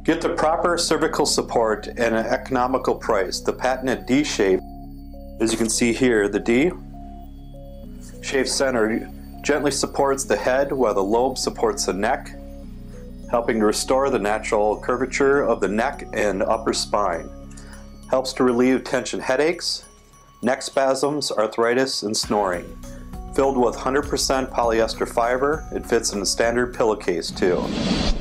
Get the proper cervical support at an economical price. The patented D shape, as you can see here, the D shaped center gently supports the head while the lobe supports the neck, helping to restore the natural curvature of the neck and upper spine. Helps to relieve tension headaches, neck spasms, arthritis, and snoring. Filled with 100% polyester fiber, it fits in a standard pillowcase too.